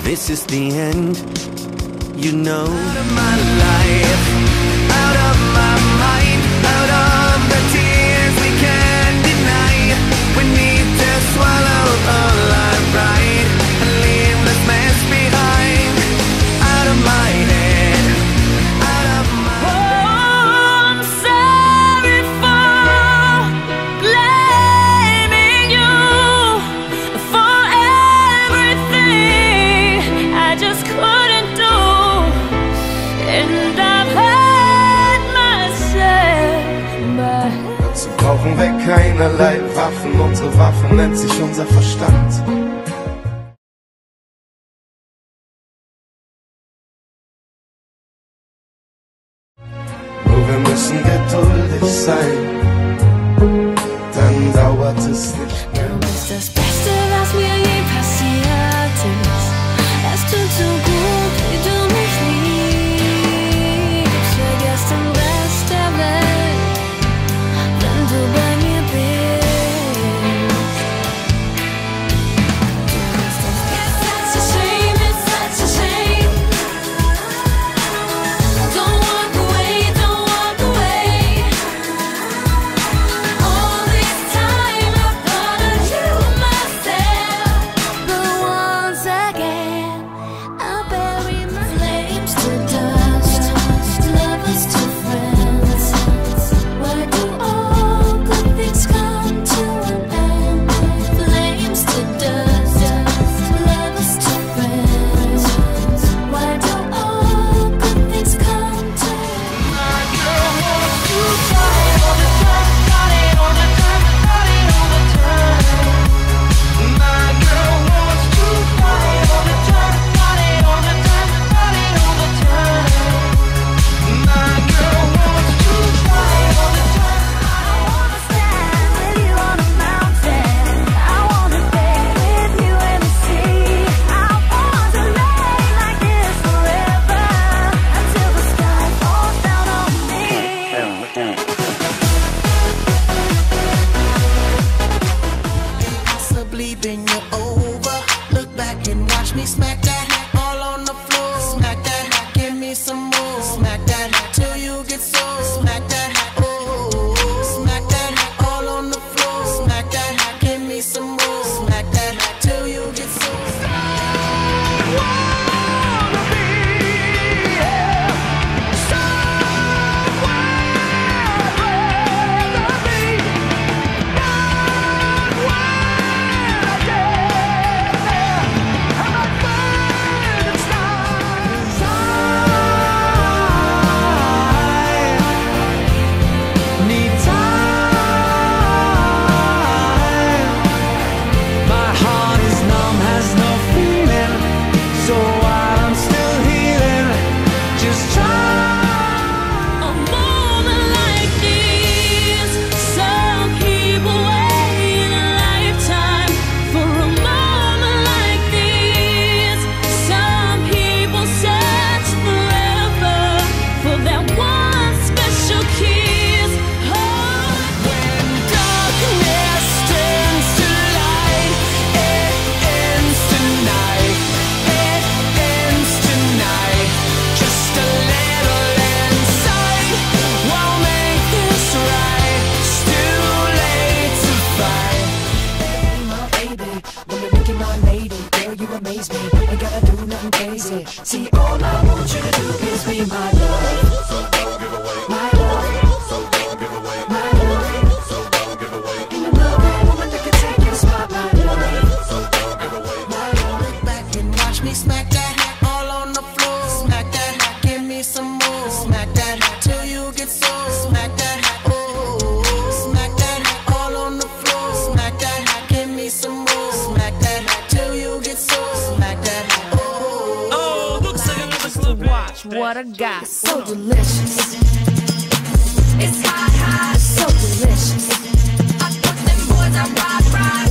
this is the end, you know. Out of my life, out of my mind, out of the tears we can't deny. We need to swallow all our pride and leave this mess behind. Out of my head, out of my... Oh, I'm sorry for blaming you for everything I just couldn't do, and I've hurt myself. Dazu brauchen wir keinerlei Waffen, unsere Waffe nennt sich unser Verstand. Nur wir müssen geduldig sein, dann dauert es nicht. Du bist das Beste, was mir je passiert ist. Es tut so gut, wie du mich liebst. Vergiss den Rest der Welt, wenn du bei mir bist. Du bist das Beste. It's such a shame, it's such a shame. Don't walk away, don't walk away. All this time I thought of you myself, but once again I'll bury my flames to dust, lovers to friends. Why do all good things come to an end? Flames to dust, lovers to friends. Why do all good things come to an end? My girl wants to fight all the time, fight all the time, fight all the time. My girl wants to fight all the time, fight all the time, fight all the time. My girl wants to fight all the time. I wanna stand with you on a mountain. I wanna bathe with you in the sea. I want to lay like this forever until the sky falls down on me. Possibly been you over. Look back and watch me smack that all on the floor. Smack that, give me some more. Smack that till you get sore. Smack that, oh, smack that all on the floor. Smack that, give me some more. Smack that till you get sore. Need time. My heart is numb, has no feeling. So while I'm still healing, just try. A moment like this, some people wait a lifetime for a moment like this. Some people search forever for that one special kiss. Oh, when darkness turns to light, it ends tonight. It ends tonight. Just a little insight won't make this right. It's too late to fight. My baby, when you're making my lady, girl, you amaze me. Ain't gotta do nothing crazy. See, all I want you to do is be my love. So don't give away. My love. So don't give away. My love. So don't give away. Ain't another woman that can take your spot, my love. So don't give away. My love. Look back and watch me smack that all on the floor. Smack that, give me some more. Smack that till you get sore. Smack that, oh, smack that all on the floor. Smack that, give me some more. Smack that till you get sore. Smack that, oh. Watch what I got. So delicious. It's hot, hot, so delicious. I put them boys on ride, ride.